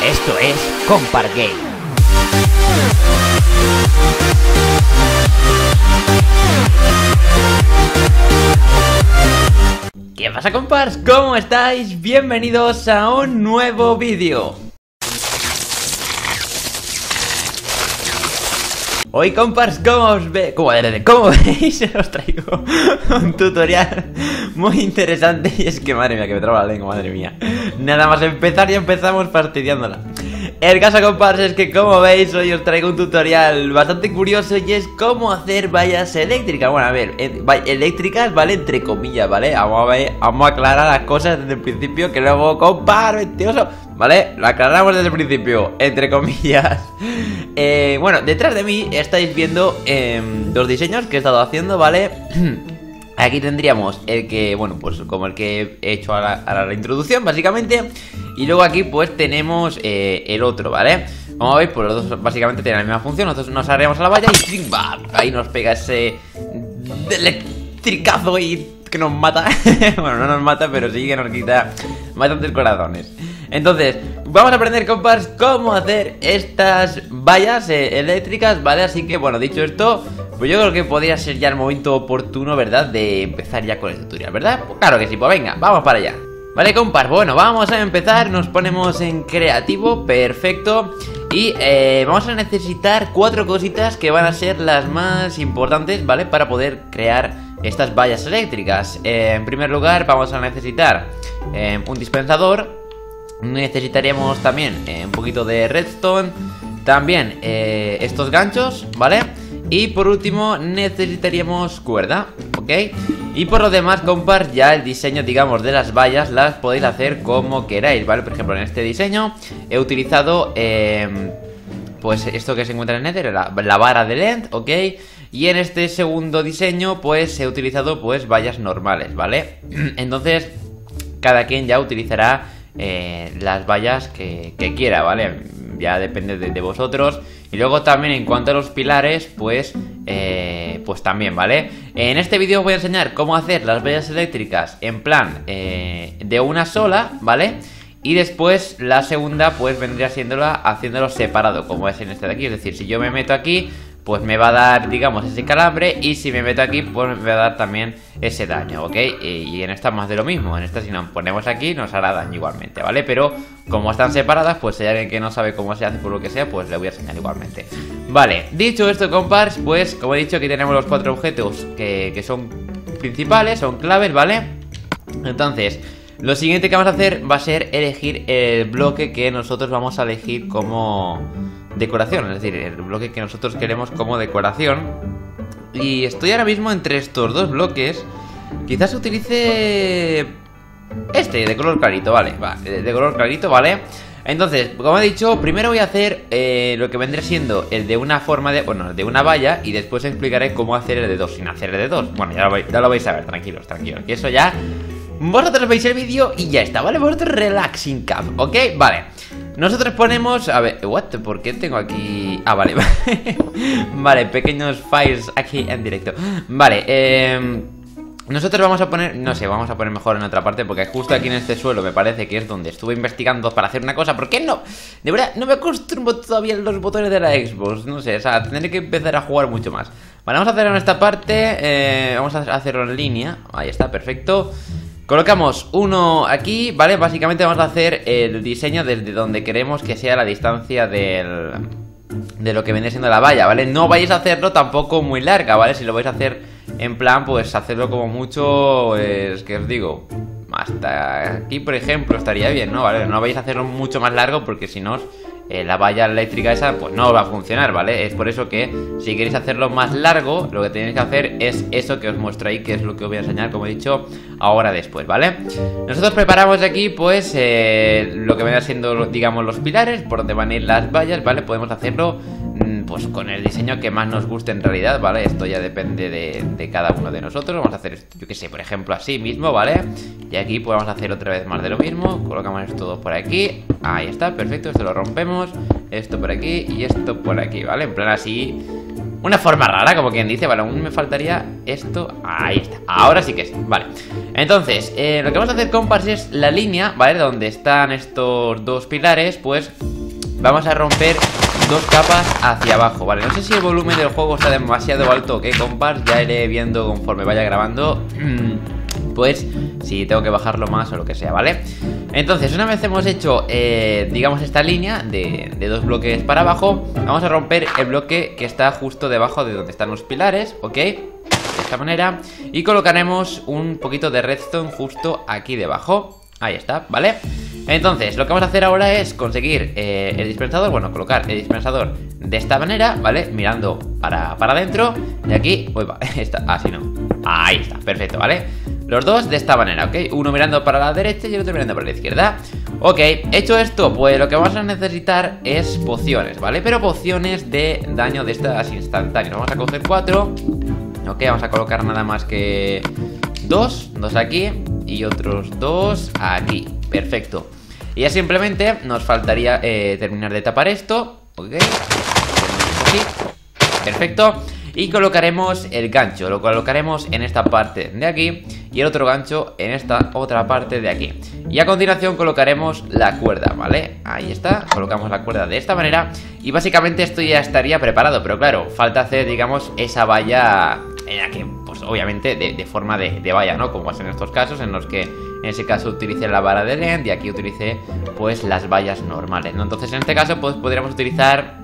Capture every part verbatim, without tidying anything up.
Esto es Compar Game. ¿Qué pasa, compars? ¿Cómo estáis? Bienvenidos a un nuevo vídeo. Hoy, compars, ¿cómo os ve? ¿Cómo, ¿Cómo veis? Os traigo un tutorial muy interesante. Y es que, madre mía, que me traba la lengua, madre mía. Nada más empezar y empezamos fastidiándola. El caso, compars, es que, como veis, hoy os traigo un tutorial bastante curioso. Y es cómo hacer vallas eléctricas. Bueno, a ver, eléctricas, ¿vale? Entre comillas, ¿vale? Vamos a ver, vamos a aclarar las cosas desde el principio, que luego, compar, mentiroso, ¿vale? Lo aclaramos desde el principio, entre comillas. eh, Bueno, detrás de mí estáis viendo eh, dos diseños que he estado haciendo, ¿vale? Aquí tendríamos el que, bueno, pues como el que he hecho a la, a la introducción, básicamente. Y luego aquí pues tenemos eh, el otro, ¿vale? Como veis, pues los dos básicamente tienen la misma función. Nosotros nos arreamos a la valla y ¡trim! Ahí nos pega ese electricazo y que nos mata. Bueno, no nos mata, pero sí que nos quita bastantes corazones. Entonces, vamos a aprender, compas, cómo hacer estas vallas eh, eléctricas, ¿vale? Así que, bueno, dicho esto, pues yo creo que podría ser ya el momento oportuno, ¿verdad? De empezar ya con el tutorial, ¿verdad? Pues claro que sí, pues venga, vamos para allá. Vale, compas, bueno, vamos a empezar. Nos ponemos en creativo, perfecto. Y eh, vamos a necesitar cuatro cositas que van a ser las más importantes, ¿vale? Para poder crear estas vallas eléctricas. eh, En primer lugar, vamos a necesitar eh, un dispensador. Necesitaríamos también eh, un poquito de redstone. También eh, estos ganchos, ¿vale? Y por último necesitaríamos cuerda, ¿ok? Y por lo demás, compars, ya el diseño, digamos, de las vallas las podéis hacer como queráis, ¿vale? Por ejemplo, en este diseño he utilizado eh, pues esto que se encuentra en el Nether, la, la vara de End, ¿ok? Y en este segundo diseño pues he utilizado pues vallas normales, ¿vale? Entonces cada quien ya utilizará Eh, las vallas que, que quiera, ¿vale? Ya depende de, de vosotros. Y luego también en cuanto a los pilares, pues eh, pues también, ¿vale? En este vídeo os voy a enseñar cómo hacer las vallas eléctricas en plan eh, de una sola, ¿vale? Y después la segunda pues vendría siéndola haciéndolo separado, como es en este de aquí. Es decir, si yo me meto aquí, pues me va a dar, digamos, ese calambre. Y si me meto aquí, pues me va a dar también ese daño, ¿ok? Y en esta más de lo mismo. En esta, si nos ponemos aquí, nos hará daño igualmente, ¿vale? Pero como están separadas, pues si hay alguien que no sabe cómo se hace por lo que sea, pues le voy a enseñar igualmente. Vale, dicho esto, compars, pues como he dicho, aquí tenemos los cuatro objetos que, que son principales, son claves, ¿vale? Entonces, lo siguiente que vamos a hacer va a ser elegir el bloque que nosotros vamos a elegir como decoración, es decir, el bloque que nosotros queremos como decoración. Y estoy ahora mismo entre estos dos bloques. Quizás utilice este de color clarito, vale, va, de, de color clarito, vale. Entonces, como he dicho, primero voy a hacer eh, lo que vendría siendo el de una forma de, bueno, de una valla. Y después explicaré cómo hacer el de dos sin hacer el de dos. Bueno, ya lo, ya lo vais a ver, tranquilos, tranquilos, que eso ya vosotros veis el vídeo y ya está, ¿vale? Vosotros relaxing cap, ¿ok? Vale. Nosotros ponemos... A ver, what? ¿Por qué tengo aquí...? Ah, vale. Vale, pequeños files aquí en directo. Vale, eh... nosotros vamos a poner... No sé, vamos a poner mejor en otra parte, porque justo aquí en este suelo me parece que es donde estuve investigando para hacer una cosa. ¿Por qué no? De verdad, no me acostumbro todavía los botones de la Xbox. No sé, o sea, tendré que empezar a jugar mucho más. Vale, vamos a hacerlo en esta parte. eh, Vamos a hacerlo en línea. Ahí está, perfecto. Colocamos uno aquí, ¿vale? Básicamente vamos a hacer el diseño desde donde queremos que sea la distancia del... de lo que viene siendo la valla, ¿vale? No vais a hacerlo tampoco muy larga, ¿vale? Si lo vais a hacer en plan, pues hacerlo como mucho, pues, ¿qué os digo? Hasta aquí, por ejemplo, estaría bien, ¿no? ¿Vale? No vais a hacerlo mucho más largo porque si no... Eh, la valla eléctrica esa pues no va a funcionar, ¿vale? Es por eso que si queréis hacerlo más largo, lo que tenéis que hacer es eso que os muestro ahí, que es lo que os voy a enseñar, como he dicho, ahora después, ¿vale? Nosotros preparamos aquí pues eh, lo que viene siendo, digamos, los pilares, por donde van a ir las vallas, ¿vale? Podemos hacerlo pues con el diseño que más nos guste en realidad, ¿vale? Esto ya depende de, de cada uno de nosotros. Vamos a hacer esto, yo que sé, por ejemplo, así mismo, ¿vale? Y aquí pues vamos a hacer otra vez más de lo mismo. Colocamos esto todo por aquí. Ahí está, perfecto, esto lo rompemos. Esto por aquí y esto por aquí, ¿vale? En plan así, una forma rara, como quien dice. Vale, aún me faltaría esto. Ahí está, ahora sí que sí, vale. Entonces, eh, lo que vamos a hacer, compas, es la línea, ¿vale? Donde están estos dos pilares, pues vamos a romper dos capas hacia abajo, ¿vale? No sé si el volumen del juego está demasiado alto, ¿ok, compas? Ya iré viendo conforme vaya grabando pues si tengo que bajarlo más o lo que sea, ¿vale? Entonces, una vez hemos hecho, eh, digamos, esta línea de, de dos bloques para abajo, vamos a romper el bloque que está justo debajo de donde están los pilares, ¿ok? De esta manera. Y colocaremos un poquito de redstone justo aquí debajo. Ahí está, ¿vale? Entonces, lo que vamos a hacer ahora es conseguir eh, el dispensador, bueno, colocar el dispensador de esta manera, ¿vale? Mirando para, para adentro. Y aquí, uy, va, está, así no. Ahí está, perfecto, ¿vale? Los dos de esta manera, ¿ok? Uno mirando para la derecha y el otro mirando para la izquierda. Ok, hecho esto, pues lo que vamos a necesitar es pociones, ¿vale? Pero pociones de daño de estas instantáneas. Vamos a coger cuatro. Ok, vamos a colocar nada más que dos, dos aquí y otros dos aquí. Perfecto. Y ya simplemente nos faltaría eh, terminar de tapar esto. Ok, aquí. Perfecto. Y colocaremos el gancho, lo colocaremos en esta parte de aquí y el otro gancho en esta otra parte de aquí. Y a continuación colocaremos la cuerda, ¿vale? Ahí está, colocamos la cuerda de esta manera. Y básicamente esto ya estaría preparado, pero claro, falta hacer, digamos, esa valla en la que, pues obviamente, de, de forma de, de valla, ¿no? Como es en estos casos, en los que en ese caso utilice la vara de End y aquí utilice, pues, las vallas normales, ¿no? Entonces, en este caso, pues, podríamos utilizar,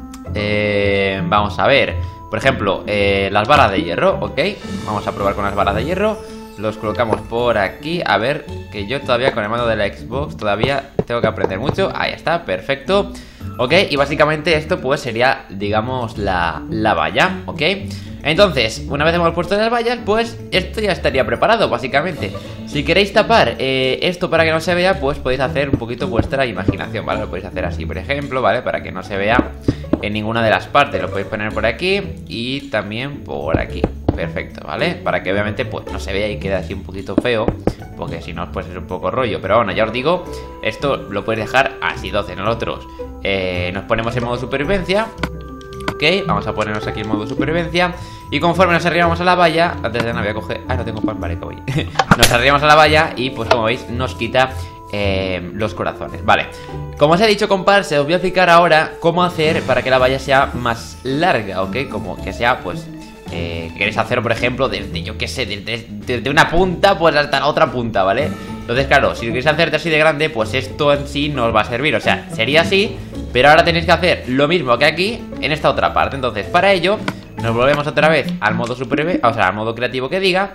eh, vamos a ver, por ejemplo, eh, las varas de hierro, ¿ok? Vamos a probar con las varas de hierro. Los colocamos por aquí. A ver, que yo todavía con el mando de la Xbox todavía tengo que aprender mucho. Ahí está, perfecto. Ok, y básicamente esto pues sería, digamos, la, la valla, ¿ok? Entonces, una vez hemos puesto las vallas, pues esto ya estaría preparado, básicamente. Si queréis tapar eh, esto para que no se vea, pues podéis hacer un poquito vuestra imaginación, ¿vale? Lo podéis hacer así, por ejemplo, ¿vale? Para que no se vea en ninguna de las partes. Lo podéis poner por aquí y también por aquí. Perfecto, ¿vale? Para que obviamente pues no se vea y quede así un poquito feo, porque si no pues es un poco rollo. Pero bueno, ya os digo, esto lo podéis dejar así. Entonces nosotros eh, nos ponemos en modo supervivencia. Ok, vamos a ponernos aquí en modo supervivencia. Y conforme nos arribamos a la valla, antes de nada voy a coger... Ah, no tengo pan, vale, que voy. Nos arribamos a la valla y pues como veis nos quita eh, los corazones, vale. Como os he dicho, compas, os voy a explicar ahora cómo hacer para que la valla sea más larga, ¿ok? Como que sea, pues... Eh, queréis hacerlo, por ejemplo, desde, yo qué sé, desde, desde una punta pues hasta la otra punta, ¿vale? Entonces, claro, si lo queréis hacer así de grande, pues esto en sí no os va a servir. O sea, sería así, pero ahora tenéis que hacer lo mismo que aquí en esta otra parte. Entonces, para ello, nos volvemos otra vez al modo supervivencia, o sea, al modo creativo que diga.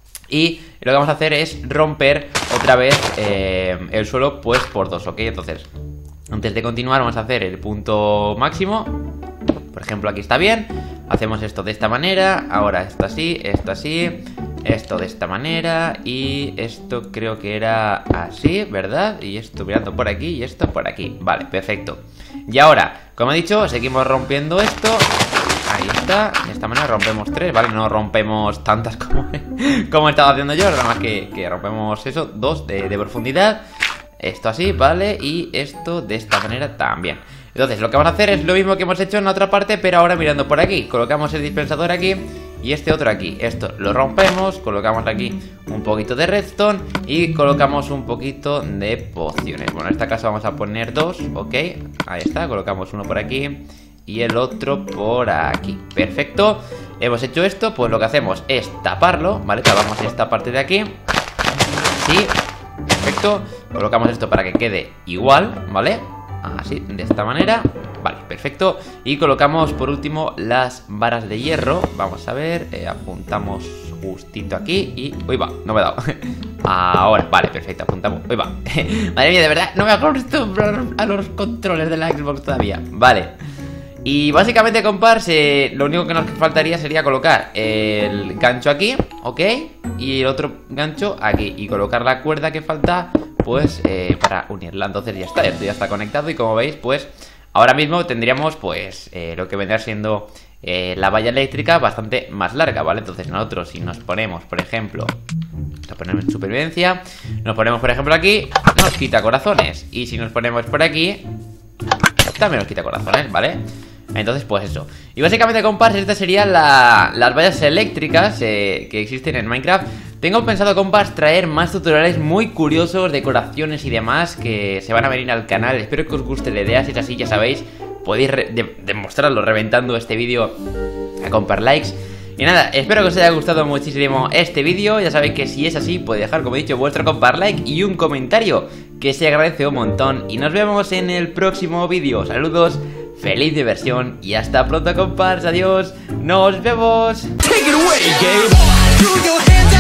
Y lo que vamos a hacer es romper otra vez eh, el suelo, pues, por dos, ¿ok? Entonces, antes de continuar, vamos a hacer el punto máximo. Por ejemplo, aquí está bien. Hacemos esto de esta manera. Ahora esto así, esto así, esto de esta manera. Y esto creo que era así, ¿verdad? Y esto mirando por aquí y esto por aquí. Vale, perfecto. Y ahora, como he dicho, seguimos rompiendo esto. Ahí está, de esta manera rompemos tres, ¿vale? No rompemos tantas como, como he estado haciendo yo. Nada más que, que rompemos eso, dos de, de profundidad. Esto así, ¿vale? Y esto de esta manera también. Entonces, lo que vamos a hacer es lo mismo que hemos hecho en la otra parte, pero ahora mirando por aquí. Colocamos el dispensador aquí y este otro aquí. Esto lo rompemos, colocamos aquí un poquito de redstone y colocamos un poquito de pociones. Bueno, en este caso vamos a poner dos, ¿ok? Ahí está, colocamos uno por aquí y el otro por aquí. Perfecto. Hemos hecho esto, pues lo que hacemos es taparlo, ¿vale? Tapamos esta parte de aquí. Sí, perfecto. Colocamos esto para que quede igual, ¿vale? Así, de esta manera. Vale, perfecto. Y colocamos por último las varas de hierro. Vamos a ver, eh, apuntamos justito aquí y... Uy, va, no me he dado. Ahora, vale, perfecto, apuntamos. Uy, va. Madre mía, de verdad, no me acostumbro a los controles de la Xbox todavía. Vale. Y básicamente, compas, eh, lo único que nos faltaría sería colocar el gancho aquí, ¿ok? Y el otro gancho aquí. Y colocar la cuerda que falta, pues, eh, para unirla. Entonces ya está, esto ya está conectado. Y como veis, pues, ahora mismo tendríamos, pues, eh, lo que vendría siendo eh, la valla eléctrica bastante más larga, ¿vale? Entonces nosotros, si nos ponemos, por ejemplo, nos ponemos en supervivencia, nos ponemos, por ejemplo, aquí, nos quita corazones. Y si nos ponemos por aquí, también nos quita corazones, ¿vale? Entonces, pues eso. Y básicamente, compas, estas serían la, las vallas eléctricas eh, que existen en Minecraft. Tengo pensado, compas, traer más tutoriales muy curiosos, decoraciones y demás que se van a venir al canal. Espero que os guste la idea, si es así, ya sabéis, podéis de demostrarlo reventando este vídeo a compar likes. Y nada, espero que os haya gustado muchísimo este vídeo. Ya sabéis que si es así, podéis dejar, como he dicho, vuestro compar like y un comentario, que se agradece un montón. Y nos vemos en el próximo vídeo. Saludos, feliz diversión y hasta pronto, compars. Adiós, nos vemos. Take it away, Gabe.